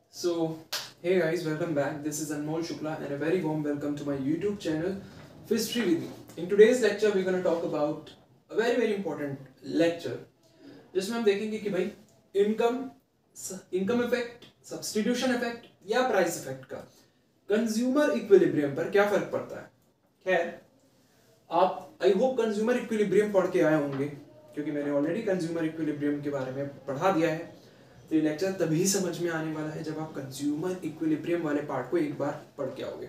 So, hey guys, welcome back. This is Anmol Shukla and a very warm welcome to my YouTube channel, History with Me. In today's lecture, we're going to talk about a very important lecture जिसमें हम देखेंगे कि भाई income effect, substitution effect या price effect का consumer equilibrium पर क्या फर्क पड़ता है। खैर, आप आई होप कंज्यूमर इक्विलिब्रियम पढ़ के आए होंगे क्योंकि मैंने ऑलरेडी कंज्यूमर इक्विलिब्रियम के बारे में पढ़ा दिया है। तो ये लेक्चर तभी समझ में आने वाला है जब आप कंज्यूमर इक्विलिब्रियम वाले पार्ट को एक बार पढ़ के आओगे।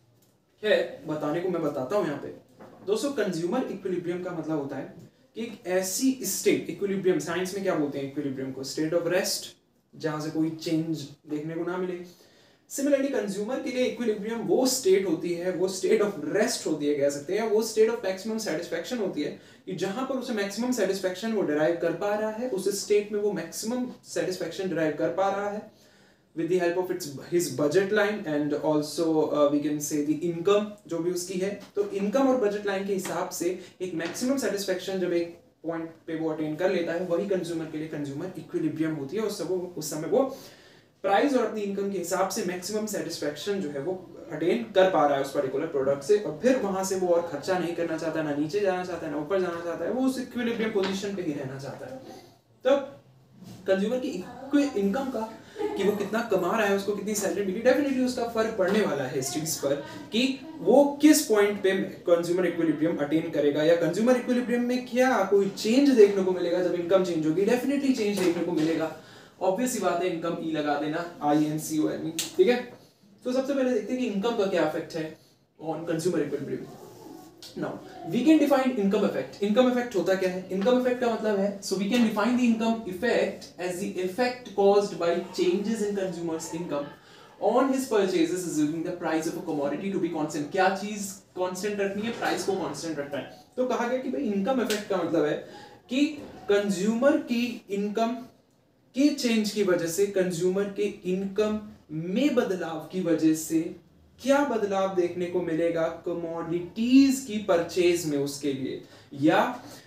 खैर, बताने को मैं बताता हूँ यहाँ पे। दोस्तों, कंज्यूमर इक्विलिब्रियम का मतलब होता है कि एक ऐसी स्टेट, इक्विलिब्रियम साइंस में क्या बोलते हैं इक्विलिब्रियम को, स्टेट ऑफ रेस्ट, जहां से कोई चेंज देखने को ना मिले। सिमिलरली कंज्यूमर के लिए इक्विलिब्रियम वो स्टेट होती है, वो स्टेट ऑफ रेस्ट होती है कह सकते हैं, वो स्टेट ऑफ मैक्सिमम सेटिस्फैक्शन होती है कि जहां पर उसे मैक्सिमम सेटिस्फैक्शन वो डिराइव कर पा रहा है, उस स्टेट में वो मैक्सिमम सेटिस्फैक्शन डिराइव कर पा रहा है with the help of his budget line and also we can say the income जो भी उसकी है। तो इनकम और बजट लाइन के हिसाब से एक मैक्सिमम सेटिस्फैक्शन जब एक पॉइंट पे वो अटेन कर लेता है, वही कंज्यूमर के लिए कंज्यूमर इक्विलिब्रियम होती है। उस समय वो प्राइस और अपनी इनकम के हिसाब से मैक्सिमम सेटिस्फैक्शन जो है वो अटेन कर पा रहा है उस पर्टिकुलर प्रोडक्ट से, और फिर वहां से वो और खर्चा नहीं करना चाहता, ना नीचे जाना चाहता है ना ऊपर जाना चाहता है, वो उस इक्विलिब्रियम पोजीशन पे ही रहना चाहता है। तो कंज्यूमर की इनकम का कि वो कितना कमा रहा है, उसको कितनी सैलरी मिली, डेफिनेटली उसका फर्क पड़ने वाला है इस चीज पर कि वो किस पॉइंट पे कंज्यूमर इक्विलिब्रियम अटेन करेगा, या कंज्यूमर इक्विलिब्रियम में क्या कोई चेंज देखने को मिलेगा जब इनकम चेंज होगी। डेफिनेटली चेंज देखने को मिलेगा, ऑब्वियस सी बात है। इनकम ई लगा देना, INCOME, ठीक है। तो सबसे पहले देखते हैं कि इनकम का क्या इफेक्ट है on consumer equilibrium. Now, we can define income effect. Income effect होता क्या है? Income effect का मतलब है, so we can define the income effect as the effect caused by changes in consumer's income on his purchases, assuming the price of a commodity to be constant. क्या चीज constant रखनी है? Price को constant रखना है। तो कहा गया कि भाई income effect का मतलब है कि कंज्यूमर की इनकम के चेंज की वजह से, कंज्यूमर के इनकम में बदलाव की वजह से क्या बदलाव देखने को मिलेगा कमोडिटीज की परचेज में उसके लिए, या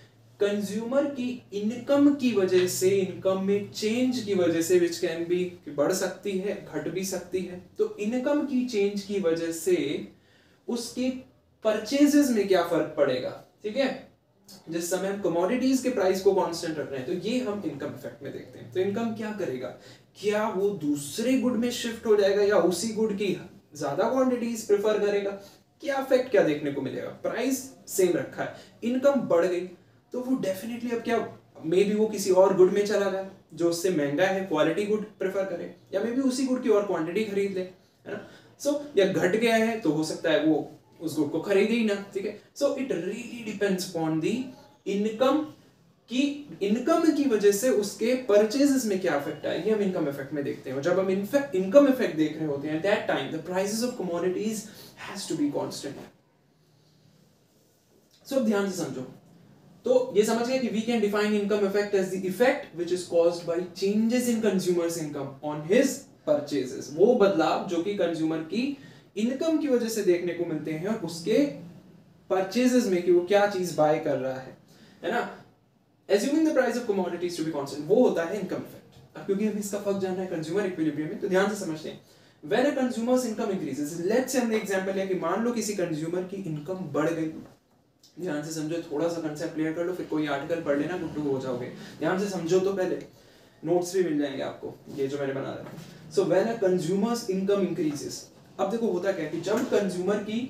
कंज्यूमर की इनकम की वजह से, इनकम में चेंज की वजह से, विच कैन बी बढ़ सकती है, घट भी सकती है। तो इनकम की चेंज की वजह से उसके परचेजेस में क्या फर्क पड़ेगा, ठीक है। जिस समय हम कमोडिटीज के प्राइस को कांस्टेंट रख रहे हैं, तो ये हम इनकम इफेक्ट में देखते हैं। तो इनकम क्या करेगा, क्या वो दूसरे गुड में शिफ्ट हो जाएगा या उसी गुड की ज्यादा क्वांटिटीज प्रेफर करेगा, क्या इफेक्ट क्या देखने को मिलेगा। प्राइस सेम रखा है, इनकम बढ़ गई तो वो डेफिनेटली अब क्या, मे बी वो किसी और गुड में चला जाए जो उससे महंगा है, क्वालिटी गुड प्रेफर करे, या मे बी उसी गुड की और क्वांटिटी खरीद ले, है ना। सो या घट गया है तो हो सकता है वो उस गुड को खरीदे ही ना, ठीक है। So it really depends upon the income की वजह से उसके परचेजेस में क्या इफेक्ट आए, ये हम इनकम इफेक्ट में देखते हैं। जब हम इनकम इफेक्ट देख रहे होते हैं, that time the prices of commodities has to be constant. So ध्यान से समझो। तो ये समझ गए कि we can define income effect as the effect which is caused by changes in consumers income on his purchases. वो बदलाव जो कि कंज्यूमर की इनकम की वजह से देखने को मिलते हैं और उसके परचेजेस में कि वो क्या चीज बाय कर रहा है ना। Assuming the price of commodities to be constant, वो होता है इनकम इफेक्ट। अब क्योंकि हमें इसका फर्क जानना है कंज्यूमर इक्विलिब्रियम में, तो ध्यान से समझते हैं। When a consumer's income increases, let's say हमने एग्जांपल लिया कि मान लो किसी कंज्यूमर की इनकम बढ़ गई। ध्यान से समझो, थोड़ा सा कंसेप्ट क्लियर कर लो, फिर कोई आर्टिकल पढ़ लेना, गुड्डू हो जाओगे। ध्यान से समझो, तो पहले नोट्स भी मिल जाएंगे आपको, ये जो मैंने बना रखा है। So when a consumer's income increases, अब देखो होता क्या है कि जब कंज्यूमर की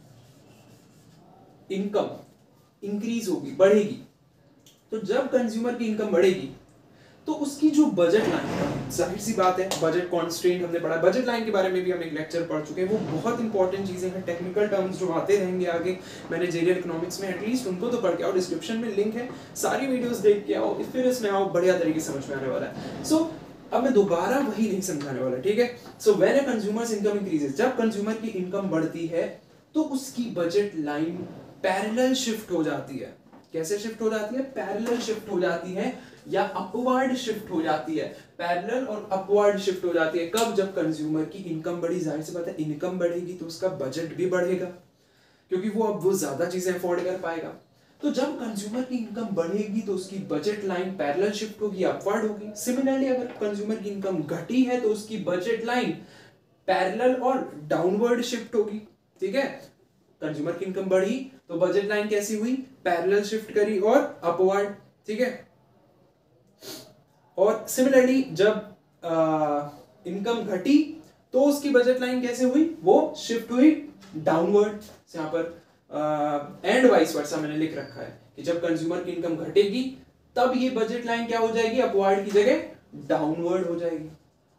इनकम इंक्रीज होगी, बढ़ेगी, तो जब कंज्यूमर की इनकम बढ़ेगी तो उसकी जो बजट लाइन, जाहिर सी बात है बजट कॉन्स्ट्रेंट हमने पढ़ा, बजट लाइन के बारे में भी हम एक लेक्चर पढ़ चुके हैं। वो बहुत इंपॉर्टेंट चीजें हैं, टेक्निकल टर्म्स जो आते रहेंगे आगे मैनेजरियल इकोनॉमिक्स में, एटलीस्ट उनको तो पढ़ के आओ। डिस्क्रिप्शन में लिंक है, सारी वीडियोस देख के आओ, फिर इसमें आओ, बढ़िया तरीके से समझ में आने वाला है। सो अब मैं दोबारा वही नहीं समझाने वाला, ठीक है। So when a consumers income increases, जब कंज्यूमर की इनकम बढ़ती है तो उसकी बजट लाइन पैरेलल शिफ्ट हो जाती है। कैसे शिफ्ट हो जाती है? पैरेलल शिफ्ट हो जाती है या अपवर्ड शिफ्ट हो जाती है। पैरेलल और अपवर्ड शिफ्ट हो जाती है कब? जब कंज्यूमर की इनकम बढ़ी। जाहिर सी बात है इनकम बढ़ेगी तो उसका बजट भी बढ़ेगा, क्योंकि वो अब वो ज्यादा चीजें अफोर्ड कर पाएगा। तो जब कंज्यूमर की इनकम बढ़ेगी तो उसकी बजट लाइन पैरेलल शिफ्ट होगी, अपवर्ड होगी। सिमिलरली अगर कंज्यूमर की इनकम घटी है तो उसकी बजट लाइन पैरेलल और डाउनवर्ड शिफ्ट होगी, ठीक है। कंज्यूमर की इनकम बढ़ी तो बजट लाइन कैसी हुई, पैरेलल शिफ्ट करी और अपवर्ड, ठीक है। और सिमिलरली जब इनकम घटी तो उसकी बजट लाइन कैसे हुई, वो शिफ्ट हुई डाउनवर्ड। यहां पर एंड वाइस वर्सा मैंने लिख रखा है कि जब कंज्यूमर की इनकम घटेगी तब ये बजट लाइन क्या हो जाएगी, अपवर्ड की जगह डाउनवर्ड हो जाएगी।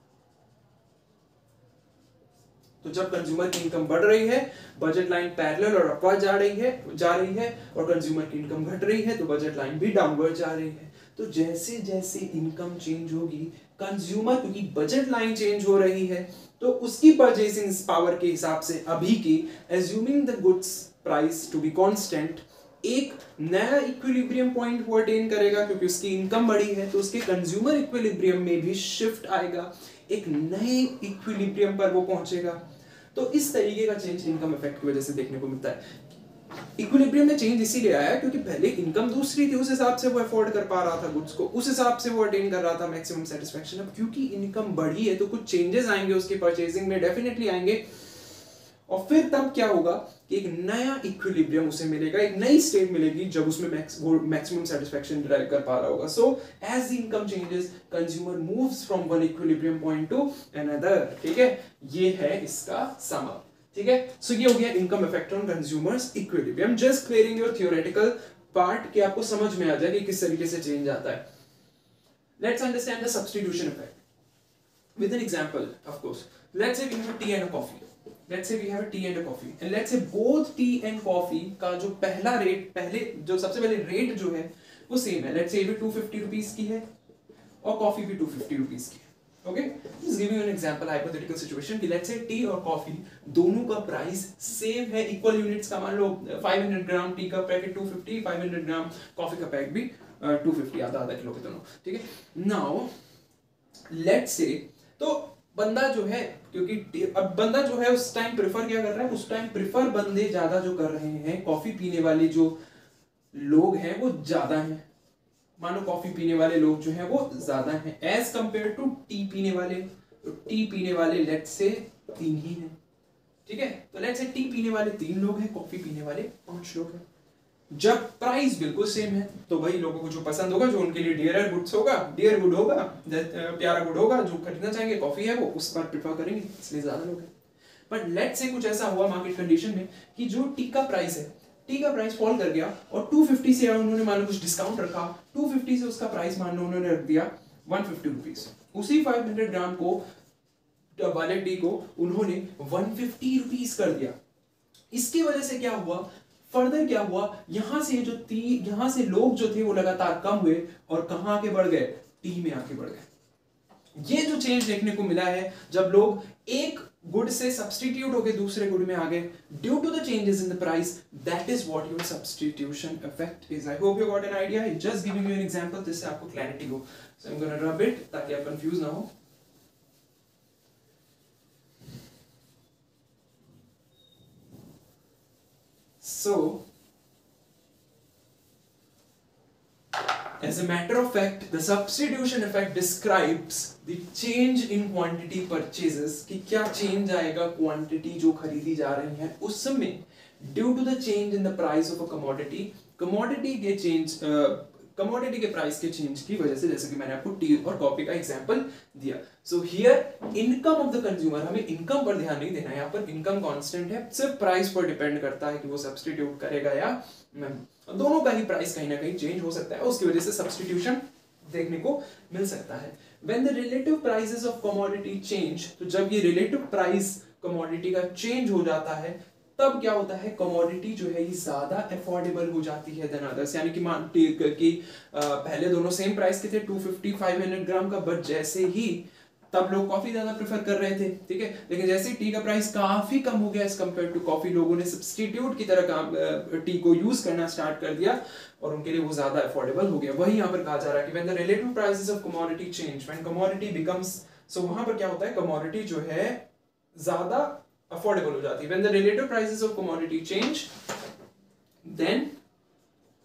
तो जब कंज्यूमर की इनकम बढ़ रही है बजट लाइन पैरेलल और अपवर्ड जा रही है और कंज्यूमर की इनकम घट रही है तो बजट लाइन भी डाउनवर्ड जा रही है। तो जैसे जैसे इनकम चेंज होगी कंज्यूमर, क्योंकि बजट लाइन चेंज हो रही है तो उसकी परचेसिंग पावर के हिसाब से अभी की assuming the goods price to be constant एक नया इक्विलिब्रियम पॉइंट वो अटेन करेगा, क्योंकि उसकी इनकम बढ़ी है तो उसके कंज्यूमर इक्विलिब्रियम में भी शिफ्ट आएगा, एक नए इक्विलिब्रियम पर वो पहुंचेगा। तो इस तरीके का चेंज इनकम इफेक्ट की वजह से देखने को मिलता है। इक्विलिब्रियम में चेंज इसीलिए आया क्योंकि पहले इनकम दूसरी थी, उस हिसाब से वो अफोर्ड कर पा रहा था गुड्स को, उस हिसाब से वो अटेन कर रहा था मैक्सिमम सेटिस्फेक्शन। अब क्योंकि इनकम बढ़ी है तो कुछ चेंजेस आएंगे उसकी परचेजिंग में, डेफिनेटली आएंगे। और फिर तब क्या होगा कि एक नया इक्विलिब्रियम उसे मिलेगा, एक नई स्टेट मिलेगी जब उसमें मैक्सिमम सेटिस्फेक्शन डिराइव कर पा रहा होगा। So as the income changes consumer moves from one equilibrium point to another, ठीक है। ये है इसका सम अप, ठीक है। सो ये हो गया income effect on consumers equilibrium. Just clearing your theoretical part कि आपको समझ में आ जाए कि किस तरीके से चेंज आता है। Let's understand the substitution effect with an example. Of course let's say we have tea and a coffee, let's say we have a tea and a coffee and let's say both tea and coffee का जो पहला rate, जो सबसे पहले rate जो है वो same है। let's say ये 250 रुपीस की है और कॉफी भी 250 रुपीस की है। Okay, just give you an example hypothetical situation कि let's say टी और कॉफी दोनों का प्राइस सेम है, इक्वल यूनिट्स का। मान लो 500 ग्राम टी का पैकेट 250, 500 ग्राम कॉफी का पैकेट भी 250, आधा आधा किलो के दोनों, ठीक है। नाउ लेट्स से तो बंदा जो है, क्योंकि अब बंदा जो है उस टाइम प्रेफर क्या कर रहा है, उस टाइम प्रेफर बंदे ज्यादा जो कर रहे हैं, कॉफी पीने वाले जो लोग हैं वो ज्यादा हैं। मानो कॉफी पीने वाले लोग जो हैं वो ज्यादा हैं एज कंपेयर टू टी पीने वाले। तो टी पीने वाले लेट्स से 3 ही हैं, ठीक है। तो लेट्स से टी पीने वाले 3 लोग हैं, कॉफी पीने वाले 5 लोग हैं। जब प्राइस बिल्कुल सेम है तो वही लोगों को जो पसंद होगा, जो उनके लिए डियर गुड होगा, प्यारा गुड होगा, जो खरीदना चाहेंगे कॉफी है वो उस पर प्रेफर करेंगे, इसलिए ज्यादा लोग हैं। बट लेट्स से कुछ ऐसा हुआ मार्केट कंडीशन में कि जो टी का प्राइस है, टी का प्राइस फॉल कर गया और 250 से उन्होंने मान लो कुछ डिस्काउंट रखा, 250 से उसका प्राइस मान लो उन्होंने रख दिया 150 रुपीज। उसी 500 ग्राम को वाले टी को उन्होंने 150 रुपीज कर दिया। इसकी वजह से क्या हुआ, फर्दर क्या हुआ, यहां से लोग जो थे वो लगातार कम हुए और कहां आगे बढ़ गए, टी में आगे बढ़ गए। ये जो चेंज देखने को मिला है जब लोग एक गुड से सब्स्टिट्यूट होकर दूसरे गुड में आ गए due to the changes in the price, that is what your substitution effect is. I hope you got an idea, just giving you an example जिससे आपको क्लैरिटी हो। So I am gonna rub it ताकि आप confuse ना हो। So, as a matter of fact, the substitution effect describes the change in quantity purchases, कि क्या change आएगा quantity जो खरीदी जा रही है उस समय due to the change in the price of a commodity, commodity के change, कमोडिटी के प्राइस के चेंज की वजह से, जैसे कि मैंने आपको टी और कॉफी का एग्जांपल दिया। So here income of the consumer, हमें इनकम पर ध्यान नहीं देना है, यहाँ पर इनकम कांस्टेंट है, सिर्फ प्राइस पर डिपेंड करता है कि वो सब्स्टिट्यूट करेगा या नहीं। दोनों का ही प्राइस कहीं ना कहीं चेंज हो सकता है, उसकी वजह से सब्स्टिट्यूशन देखने को मिल सकता है। When the relative prices of commodity change, तो जब ये रिलेटिव प्राइस कमोडिटी का चेंज हो जाता है तब क्या होता है, कमोडिटी जो है ये ज्यादा अफोर्डेबल हो जाती है देन अदर्स। यानी कि मान कि पहले दोनों सेम प्राइस के थे 250 500 ग्राम का, बट जैसे ही तब लोग कॉफी ज्यादा प्रेफर कर रहे थे, ठीक है। लेकिन जैसे ही टी का प्राइस काफी कम हो गया एज कंपेयर टू कॉफी, लोगों ने सब्स्टिट्यूट की तरह टी को यूज करना स्टार्ट कर दिया और उनके लिए वो ज्यादा अफोर्डेबल हो गया। वही यहाँ पर कहा जा रहा है कि when the relative prices of commodity change, when commodity becomes, so वहां पर क्या होता है, कमोडिटी जो है ज्यादा अफोर्डेबल हो जाती है। When the relative prices of commodity change, then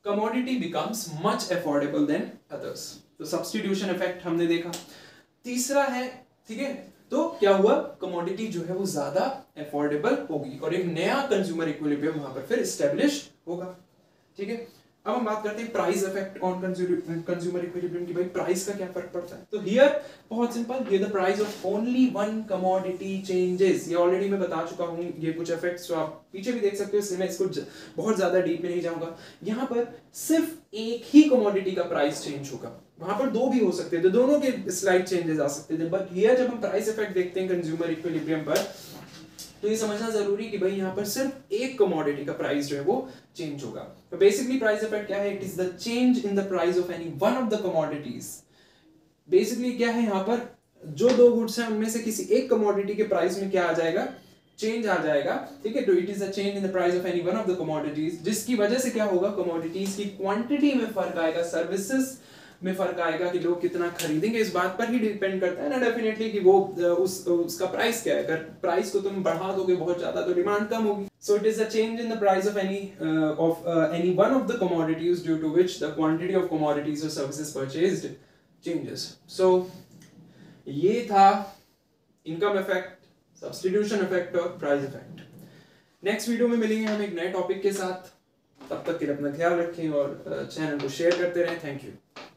commodity becomes much affordable than others. तो सब्स्टिट्यूशन इफेक्ट हमने देखा। तीसरा है, ठीक है, तो क्या हुआ, कमोडिटी जो है वो ज्यादा अफोर्डेबल होगी और एक नया कंज्यूमर इक्विलिब्रियम वहां पर फिर एस्टेब्लिश होगा, ठीक है। अब हम बात करते हैं price effect on consumer equilibrium की, भाई प्राइस का क्या फर्क पड़ता है। तो हियर बहुत सिंपल, ये the price of only one commodity changes. ये ऑलरेडी मैं बता चुका हूं, ये कुछ इफेक्ट्स जो आप पीछे भी देख सकते हो, इसलिए मैं इसको बहुत ज्यादा डीप में नहीं जाऊंगा। यहाँ पर सिर्फ एक ही कमोडिटी का प्राइस चेंज होगा, वहां पर दो भी हो सकते थे, दोनों के स्लाइड चेंजेस आ सकते थे, बट हियर जब हम प्राइस इफेक्ट देखते हैं कंज्यूमर इक्विलिब्रियम पर, तो ये समझना जरूरी कि भाई यहाँ पर सिर्फ एक कमोडिटी का प्राइस जो है वो चेंज होगा। तो बेसिकली प्राइस इफेक्ट क्या है, it is the change in the price of any one of the commodities. Basically क्या है, यहाँ पर जो दो गुड्स हैं उनमें से किसी एक कमोडिटी के प्राइस में क्या आ जाएगा, चेंज आ जाएगा, ठीक है। तो it is the change in the price of any one of the commodities, जिसकी वजह से क्या होगा, कमोडिटीज की क्वांटिटी में फर्क आएगा, सर्विसेज में फर्क आएगा, कि लोग कितना खरीदेंगे इस बात पर ही डिपेंड करता है ना डेफिनेटली, कि वो उसका प्राइस क्या है। अगर प्राइस को तुम बढ़ा दोगे बहुत ज्यादा तो डिमांड कम होगी। So it is a change in the price of any one of the commodities due to which the quantity of commodities और सर्विसेज परचेज्ड चेंजेस। सो ये था इनकम इफेक्ट, सब्स्टिट्यूशन इफेक्ट और प्राइस इफेक्ट। नेक्स्ट वीडियो में मिलेंगे हम एक नए topic के साथ, तब तक के लिए अपना ख्याल रखें और चैनल को शेयर करते रहें। Thank you.